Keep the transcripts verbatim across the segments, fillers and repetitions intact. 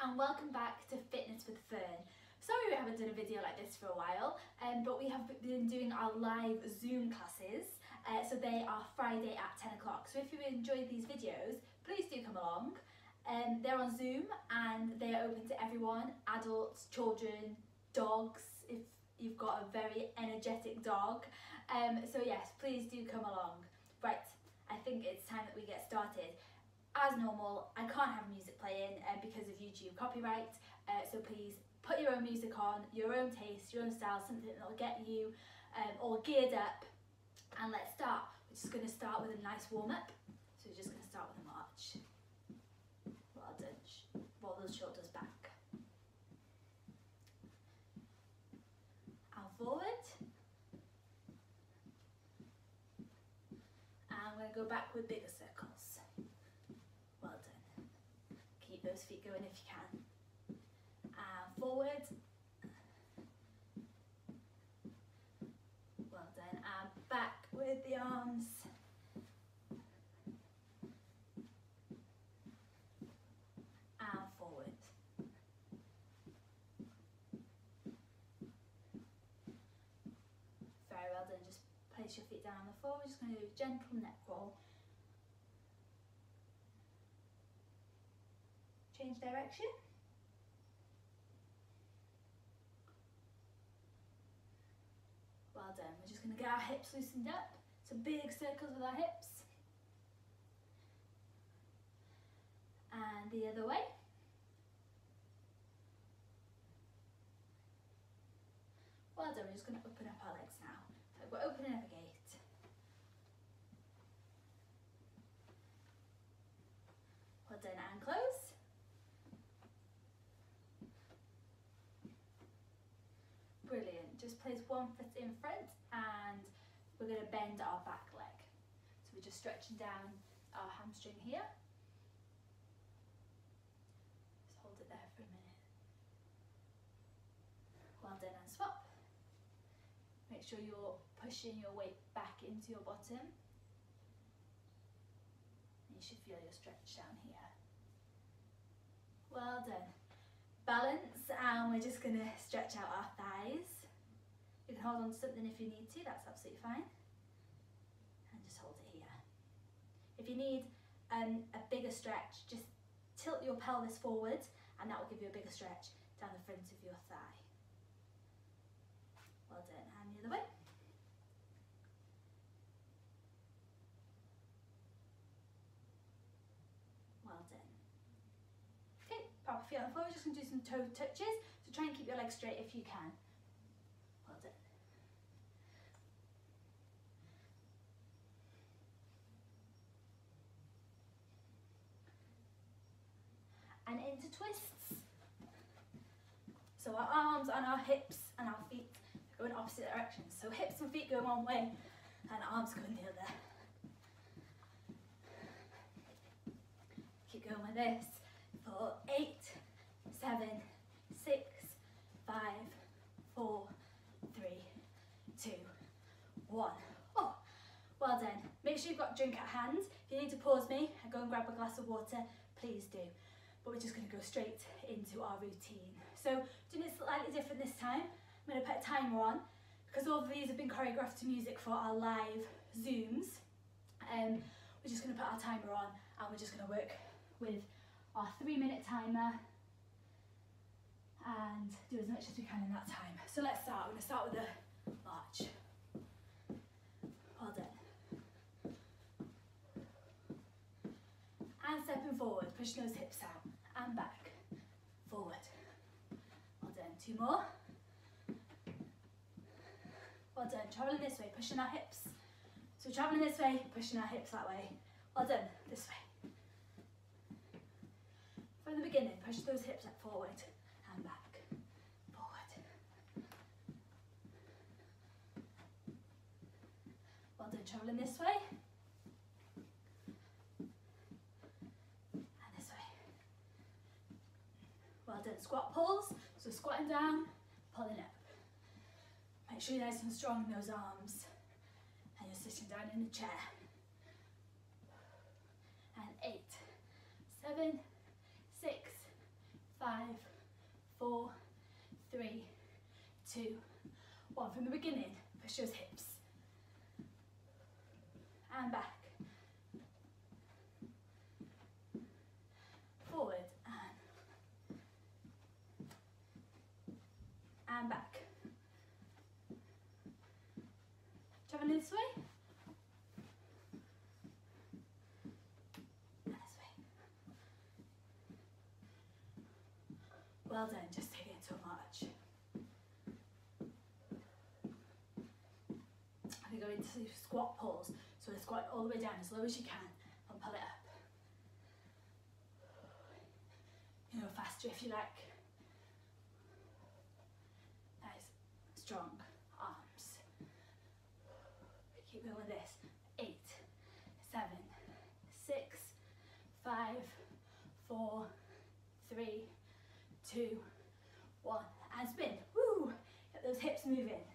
and welcome back to Fitness with Fern. Sorry we haven't done a video like this for a while, um, but we have been doing our live Zoom classes, uh, so they are Friday at ten o'clock. So if you enjoyed these videos, please do come along. Um, they're on Zoom and they are open to everyone, adults, children, dogs, if you've got a very energetic dog. Um, so yes, please do come along. Right, I think it's time that we get started. As normal, I can't have music playing uh, because of YouTube copyright, uh, so please put your own music on, your own taste, your own style, something that will get you um, all geared up. And let's start. We're just going to start with a nice warm-up. So we're just going to start with a march. Well done. Roll those shoulders back. And forward. And we're going to go back with bigger circles. Well done. Keep those feet going if you can. And forward. Well done. And back with the arms. And forward. Very well done. Just place your feet down on the floor. We're just going to do a gentle neck roll. Change direction. Well done. We're just going to get our hips loosened up. So big circles with our hips. And the other way. Well done. We're just going to open up our legs now. So we're opening up a gate. Well done, and close. Brilliant. Just place one foot in front and we're going to bend our back leg. So we're just stretching down our hamstring here. Just hold it there for a minute. Well done, and swap. Make sure you're pushing your weight back into your bottom. You should feel your stretch down here. Well done. Balance, and we're just going to stretch out our thighs. You can hold on to something if you need to, that's absolutely fine. And just hold it here. If you need um, a bigger stretch, just tilt your pelvis forward and that will give you a bigger stretch down the front of your thigh. Well done, and the other way. Well done. Okay, pop your feet on the floor. We're just going to do some toe touches. So try and keep your legs straight if you can. Well done. And into twists. So our arms and our hips and our feet go in opposite directions. So hips and feet go one way and arms go in the other. Keep going with this for eight, seven, six, five, four, three, two, one. Oh, well done. Make sure you've got a drink at hand. If you need to pause me and go and grab a glass of water, please do. But we're just going to go straight into our routine. So doing it slightly different this time. I'm going to put a timer on because all of these have been choreographed to music for our live Zooms. Um, we're just going to put our timer on and we're just going to work with our three minute timer and do as much as we can in that time. So let's start. We're going to start with a march. Well done. And stepping forward, pushing those hips out and back, forward. Well done, two more. Well done, travelling this way, pushing our hips. So travelling this way, pushing our hips that way. Well done, this way. From the beginning, push those hips up forward and back, forward. Well done, travelling this way. Well done, squat pulls, so squatting down, pulling up. Make sure you're nice and strong in those arms and you're sitting down in a chair. And eight, seven, six, five, two, one. From the beginning, push those hips. And back. Forward and, and back. Traveling this way. And this way. Well done, just take it into a march. We go into squat pulls. So we squat all the way down as low as you can and pull it up. You know, faster if you like. Nice, strong arms. Keep going with this. Eight, seven, six, five, four, three, two, one, and spin. Woo! Get those hips moving.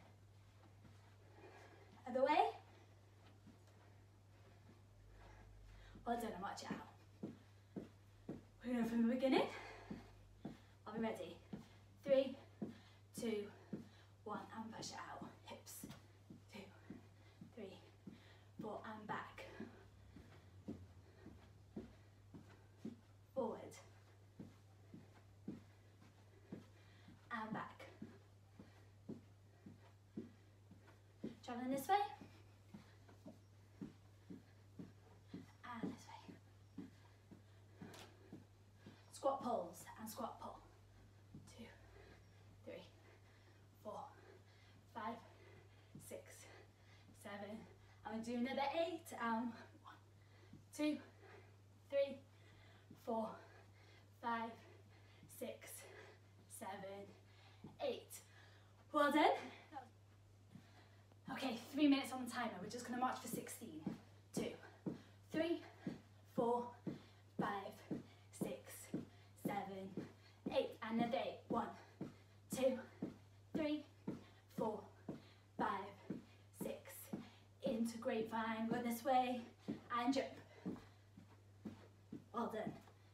Other way. Well done, and march it out. We're going from the beginning. I'll be ready. Three, two, one, and push it out. Hips. Two, three, four, and back. Forward. And back. Traveling this way. And this way. Squat pulls and squat pull. Two, three, four, five, six, seven. I'm doing another eight. Um, one, two, three, four, five, six, seven, eight. Well done. Okay, three minutes on the timer. We're just going to march for sixteen. Two, three, four, five, six, seven, eight. And another eight. One, two, three, four, five, six. Into grapevine. Go this way and jump. Well done.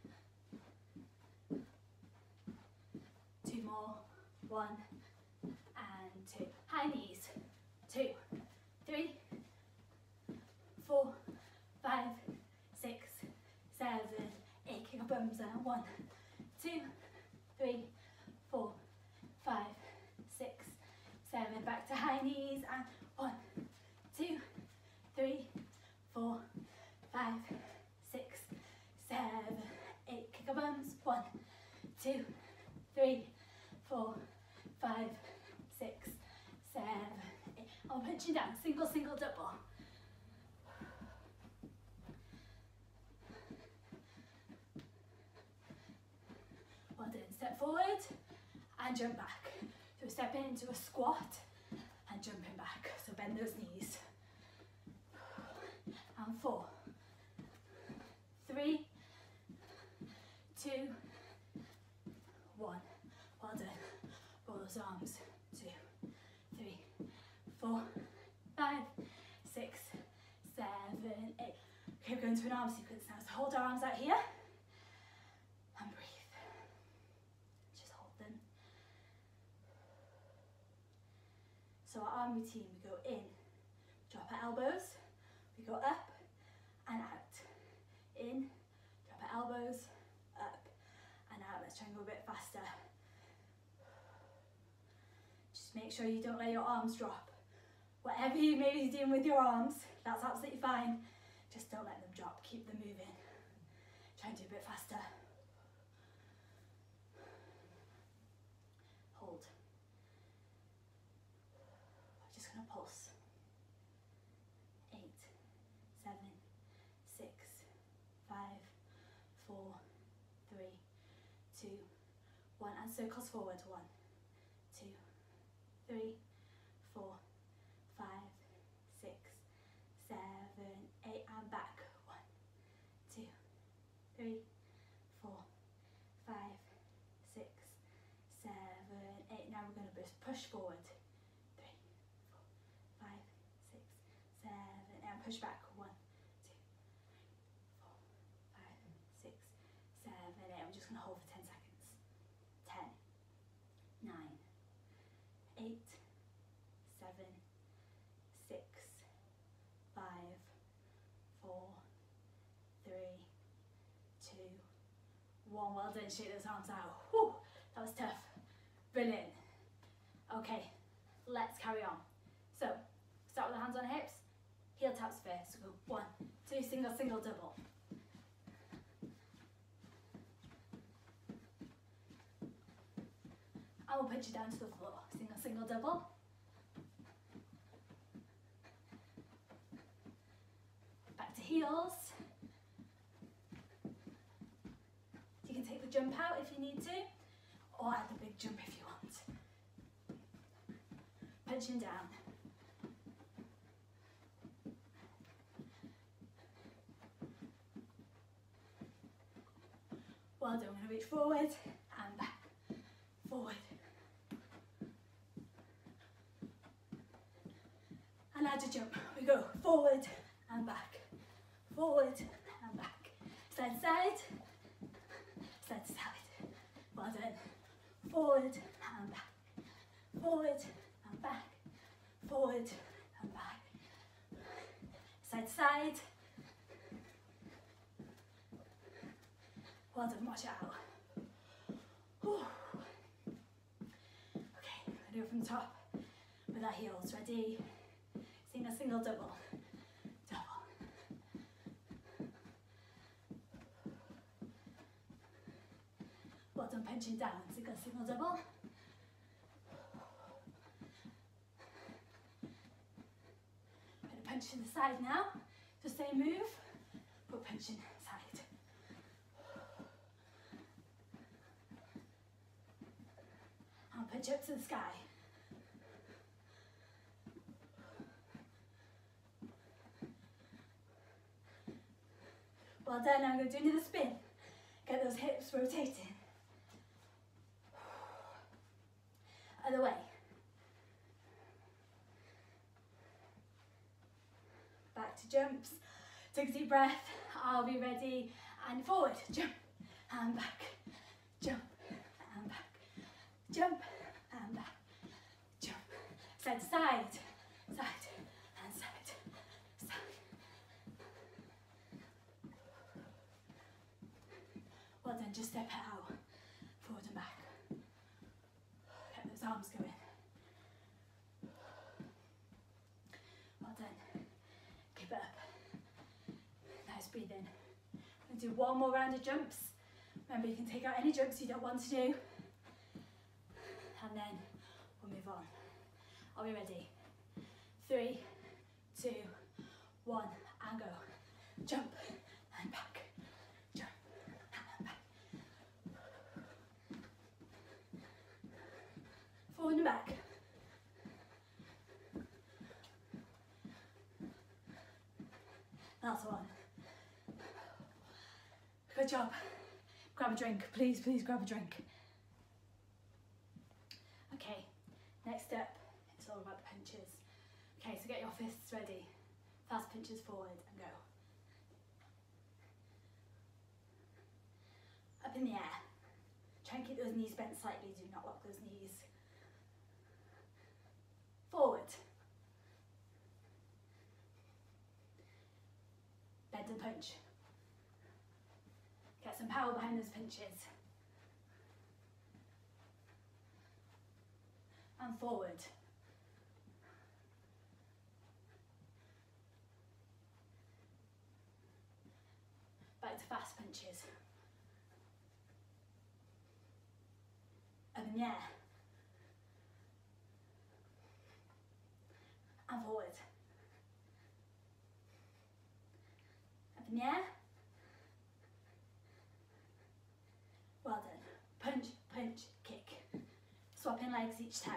Two more. One and two. High knees. Two, three, four, five, six, seven, eight. Kick up bums down. One, two, three, four, five, six, seven. Back to high knees and one, two, three, four, five, six, seven, eight. Kick up bums. One, two, three, four, five, six, seven. I'm punching down, single, single, double. Well done, step forward and jump back. So stepping into a squat and jumping back. So bend those knees. And four, three, two, one. Well done. Roll those arms. Two, three, four, five, six, seven, eight. Okay, we're going to an arm sequence now. So hold our arms out here and breathe. Just hold them. So our arm routine, we go in, drop our elbows, we go up and out. In, drop our elbows, up and out. Let's try and go a bit faster. Just make sure you don't let your arms drop. Whatever you may be doing with your arms, that's absolutely fine. Just don't let them drop, keep them moving. Try and do a bit faster. Hold. I'm just gonna pulse. Eight, seven, six, five, four, three, two, one, and circles forward. One, two, three, four, five, six, seven, eight, and back. One, two, three, four, five, six, seven, eight. Now we're going to push forward. Three, four, five, six, seven, and push back. One, two, four, five, six, seven, eight. I'm just going to hold for ten seconds. Ten, nine, eight, one. Well done, shake those arms out. Whew, that was tough. Brilliant. Okay, let's carry on. So, start with the hands on hips, heel taps first. So go one, two, single, single, double. I will punch you down to the floor. Single, single, double. Back to heels. You can take the jump out if you need to, or add the big jump if you want. Punching down. Well done, I'm going to reach forward and back, forward. And add a jump. We go forward and back, forward and back. Side, side, side to side. Well done. Forward and back, forward and back, forward and back. Side to side. Well done, watch it out. Whew. Okay, we're gonna do it from the top with our heels. Ready? Single, single, double. Double. Well done, punching down. Single, single, double. I'm gonna punch to the side now. So same move, but punching side. I'll punch up to the sky. Well done, I'm going to do another spin. Get those hips rotating. Other way. Back to jumps. Take a deep breath. I'll be ready. And forward. Jump. And back. Jump. And back. Jump. And back. Jump. Side to side. Side. And side. Side. Well done, just step it out. Forward and back. Get those arms going. Well done. Keep it up. Nice breathing. I'm going to do one more round of jumps. Remember, you can take out any jumps you don't want to do. And then we'll move on. Are we ready? Three, two, one, and go. Jump and back. Jump and back. Forward and back. Last one. Good job. Grab a drink, please, please grab a drink. Okay, next up, it's all about the punches. Okay, so get your fists ready. Fast punches forward and go. Up in the air. Try and keep those knees bent slightly, do not lock those knees. Forward. Bend and punch. Get some power behind those punches. And forward. Back to fast punches. Up in the air. And forward. Up in the air. Well done. Punch, punch, kick. Swapping legs each time.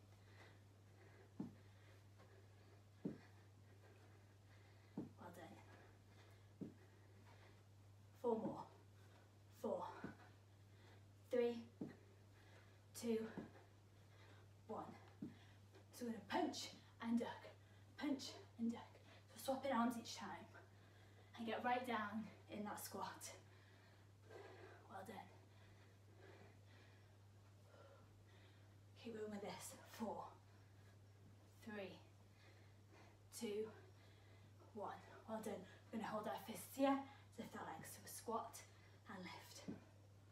Well done. Four more. Four. Three. Two. One. So we're going to punch and duck. Punch and duck. So swapping arms each time. And get right down in that squat. Well done. Keep going with this. Four, three, two, one. Well done. We're going to hold our fists here, lift our legs. So squat and lift.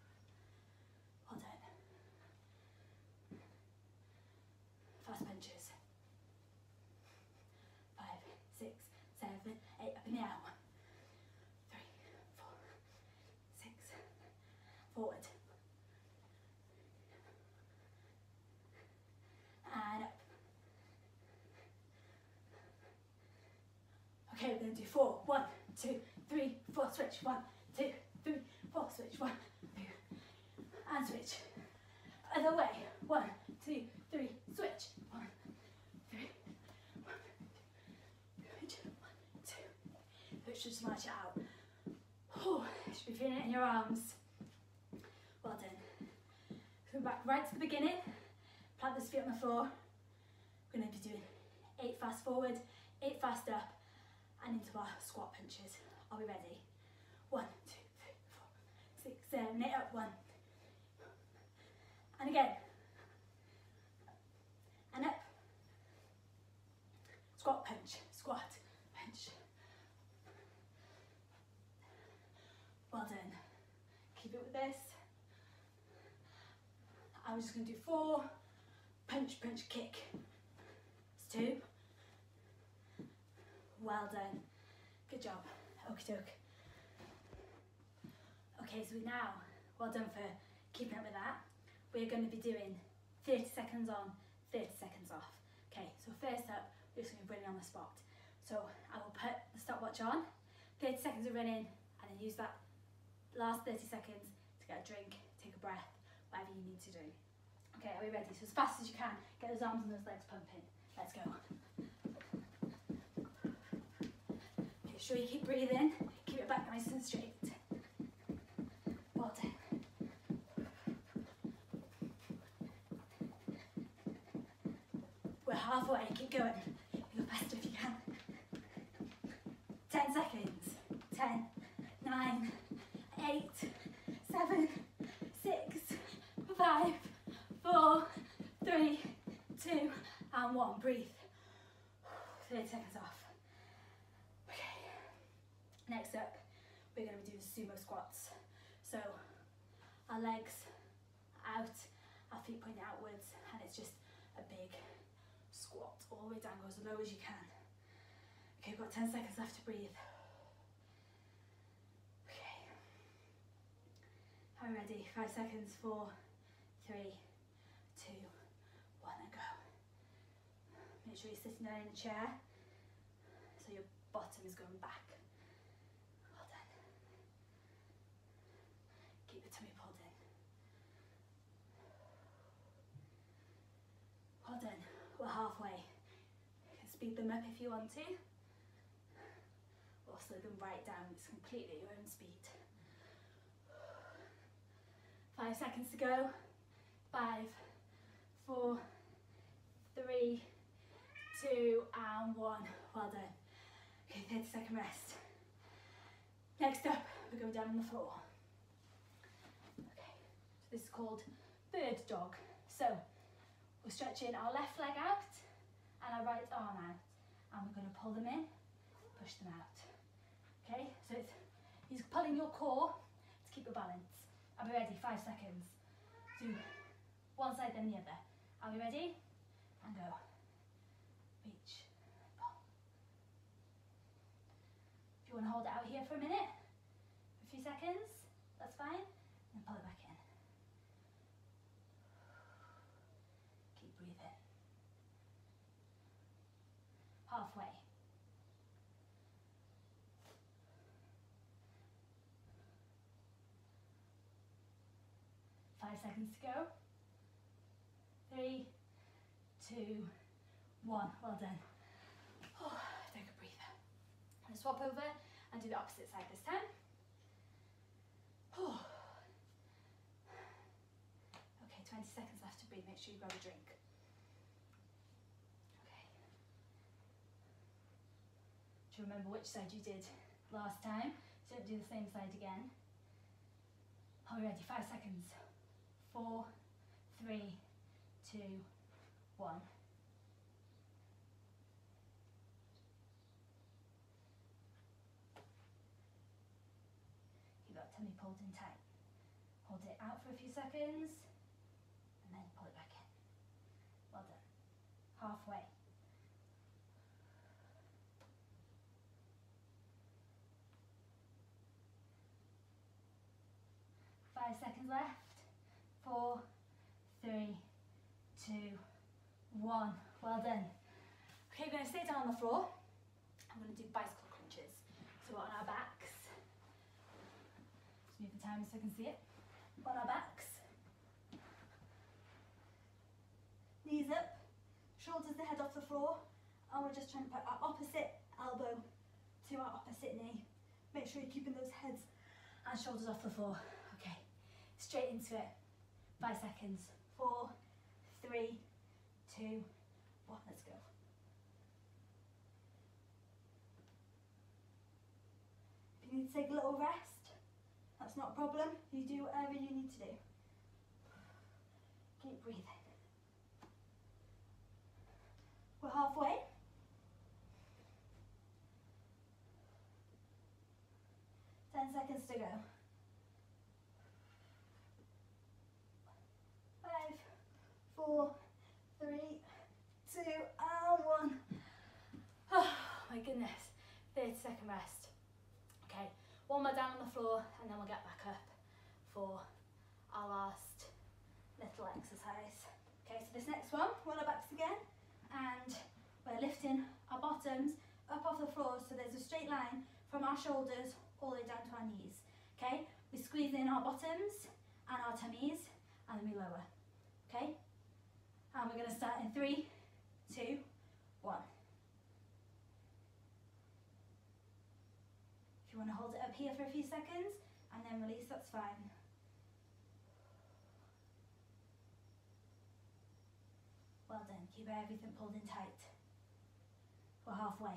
Okay, we're going to do four. One, two, three, four, switch. One, two, three, four, switch. One, two, and switch. Other way. One, two, three, switch. One, three, one, two, switch. One, two. Switch, just march it out. Oh, you should be feeling it in your arms. Well done. Come back right to the beginning. Plant those feet on the floor. We're going to be doing eight fast forward, eight fast up, and into our squat punches. Are we ready? One, two, three, four, six, seven, eight, up, one. And again. And up. Squat punch, squat punch. Well done. Keep it with this. I'm just going to do four. Punch, punch, kick. It's two. Well done. Good job. Okie doke. Okay, so we now, well done for keeping up with that. We're going to be doing thirty seconds on, thirty seconds off. Okay, so first up, we're just going to be running on the spot. So I will put the stopwatch on, thirty seconds of running, and then use that last thirty seconds to get a drink, take a breath, whatever you need to do. Okay, are we ready? So as fast as you can, get those arms and those legs pumping. Let's go. Make sure you keep breathing, keep it back nice and straight. Well done. We're halfway, keep going. Go faster if you can. ten seconds. ten, nine, eight, seven, six, five, four, three, two, and one. Breathe. thirty seconds off. Okay. Next up, we're going to be doing sumo squats. So our legs out, our feet pointing outwards, and it's just a big squat all the way down. Go as low as you can. Okay, we've got ten seconds left to breathe. Okay. Are we ready? Five seconds. Four, three, two, one, and go. Make sure you're sitting down in a chair so your bottom is going back. Well done. Keep the tummy pulled in. Well done. We're halfway. You can speed them up if you want to, or slow them right down. It's completely your own speed. Five seconds to go. Five, four, three, two, and one. Well done. Okay, thirty second rest. Next up, we're going down on the floor. Okay, so this is called bird dog. So we're stretching our left leg out and our right arm out, and we're going to pull them in, push them out. Okay, so it's you're pulling your core to keep your balance. Are we ready? Five seconds. Do one side then the other. Are we ready? And go. Reach. Pull. If you want to hold it out here for a minute, for a few seconds, that's fine. And pull it back in. Keep breathing. Halfway. Five seconds to go. Three, two, one. Well done. Oh, take a breather. I'm going to swap over and do the opposite side this time. Oh. Okay, twenty seconds left to breathe. Make sure you grab a drink. Okay. Do you remember which side you did last time? So don't do the same side again. Are we ready? Five seconds. Four, three, two, one. Keep that tummy pulled in tight. Hold it out for a few seconds and then pull it back in. Well done. Halfway. Five seconds left. Four, three, two, one. Well done. Okay, we're going to stay down on the floor. I'm going to do bicycle crunches. So on our backs. Just move the timer so I can see it. On our backs. Knees up, shoulders the head off the floor, and we're just trying to put our opposite elbow to our opposite knee. Make sure you're keeping those heads and shoulders off the floor. Okay, straight into it. Five seconds. Four, three, two, one. Let's go. If you need to take a little rest, that's not a problem. You do whatever you need to do. Keep breathing. We're halfway. Ten seconds to go. Five, four, three, two, and one. Oh my goodness. thirty second rest. Okay, one more down on the floor and then we'll get back up for our last little exercise. Okay, so this next one, we're on our backs again. And we're lifting our bottoms up off the floor so there's a straight line from our shoulders all the way down to our knees. Okay, we squeeze in our bottoms and our tummies and then we lower. Okay, and we're going to start in three, two, one. If you want to hold it up here for a few seconds and then release, that's fine. Well done, keep everything pulled in tight. We're halfway.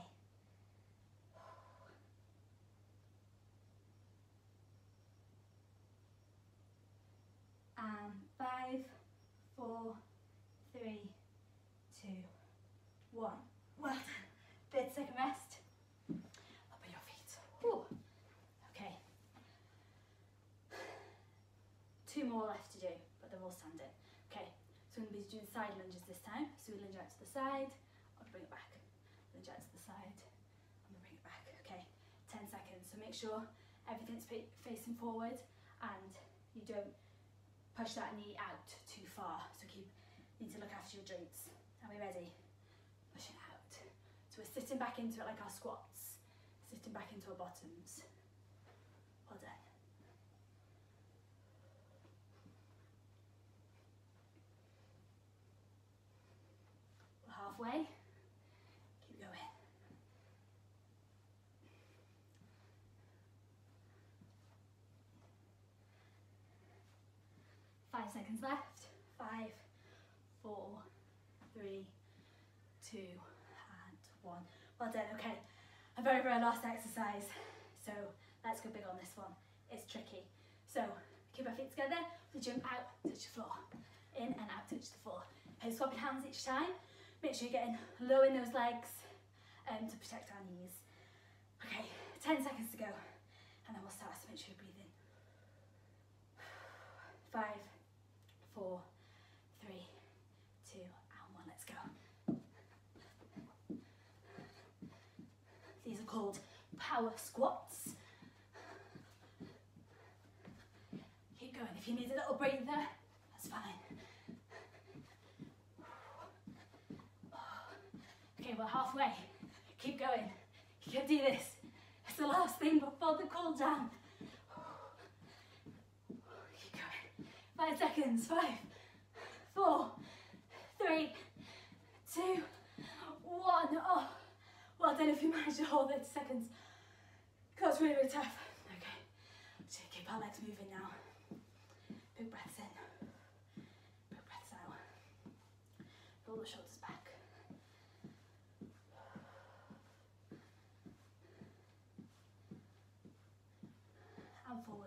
And five, four, three, two, one. Well done. thirty second rest. Up on your feet. Whew. Okay. Two more left to do, but then we'll stand it. Okay. So we're going to be doing side lunges this time. So we lunge out to the side, I'll bring it back. Lunge out to the side, and we'll bring it back. Okay, ten seconds. So make sure everything's facing forward and you don't push that knee out too far. So keep, need to look after your joints. Are we ready? Push it out. So we're sitting back into it like our squats. Sitting back into our bottoms. Well done. Halfway, keep going. Five seconds left. Five, four, three, two, and one. Well done, okay. A very, very last exercise. So let's go big on this one. It's tricky. So keep our feet together, we jump out, touch the floor. In and out, touch the floor. Okay, swap your hands each time. Make sure you're getting low in those legs um, to protect our knees. Okay, ten seconds to go. And then we'll start, so make sure you breathe in. Five, four, three, two, and one. Let's go. These are called power squats. Keep going. If you need a little breather, that's fine. Okay, we're halfway. Keep going. You can do this. It's the last thing before the cool down. Keep going. Five seconds. Five, four, three, two, one. Oh, well done if you manage to hold thirty seconds. That's really, really tough. Okay, so keep our legs moving now. Big breaths in. Big breaths out. Roll the shoulders back. And forward.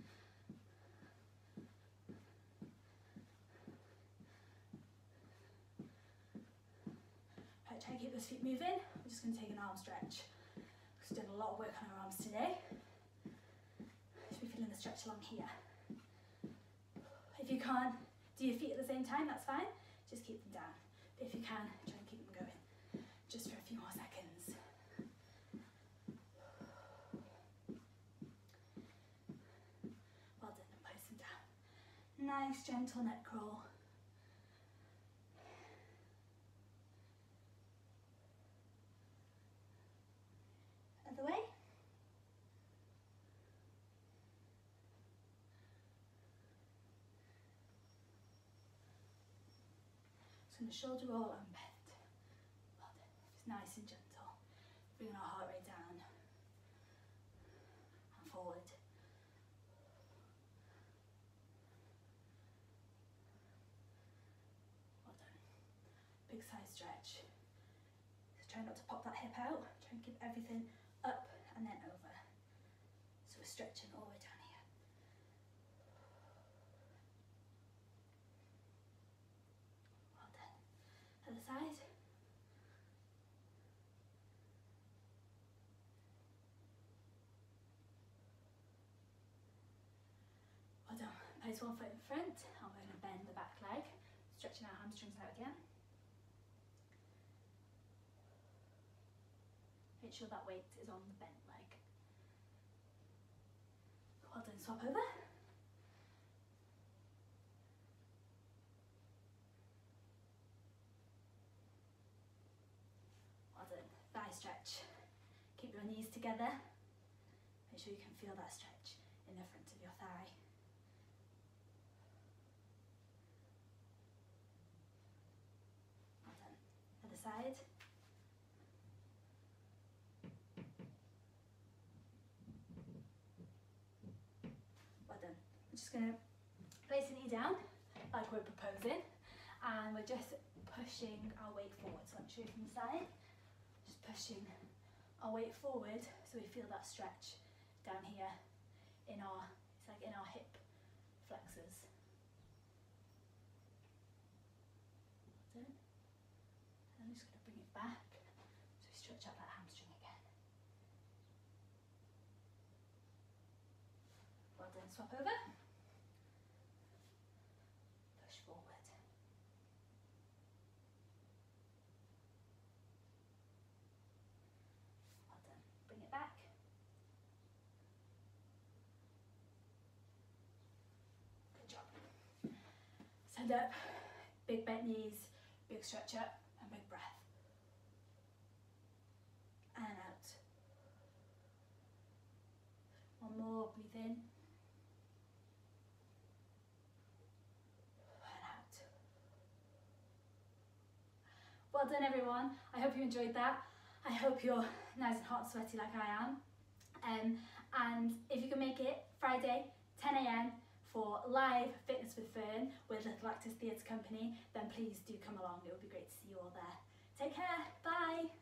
Right, try and keep those feet moving. We're just going to take an arm stretch. We've done a lot of work on our arms today. Should be feeling the stretch along here. If you can't do your feet at the same time, that's fine. Just keep them down. But if you can, try and keep them going. Just for a few more seconds. Well done, and place them down. Nice gentle neck roll. Other way. going to shoulder roll and bend. Well done. Just nice and gentle. Bringing our heart rate down and forward. Well done. Big side stretch. So try not to pop that hip out. Try and keep everything up and then over. So we're stretching all the way down here. Well done. Other side. Well done. Place one foot in front, and we're going to bend the back leg, stretching our hamstrings out again. Make sure that weight is on the bent leg. Well done, swap over. Well done, thigh stretch. Keep your knees together. Make sure you can feel that stretch in the front of your thigh. Well done. Other side. We're just going to place the knee down like we're proposing, and we're just pushing our weight forward. So let me show you from the side. Just pushing our weight forward so we feel that stretch down here in our, it's like in our hip flexors. And I'm just going to bring it back so we stretch out that hamstring again. Well done, swap over. Stand up, big bent knees, big stretch up, and big breath. And out. One more, breathe in. And out. Well done everyone, I hope you enjoyed that. I hope you're nice and hot and sweaty like I am. Um, and if you can make it, Friday, ten A M, for live Fitness with Fern with Little Actors Theatre Company, then please do come along. It would be great to see you all there. Take care, bye.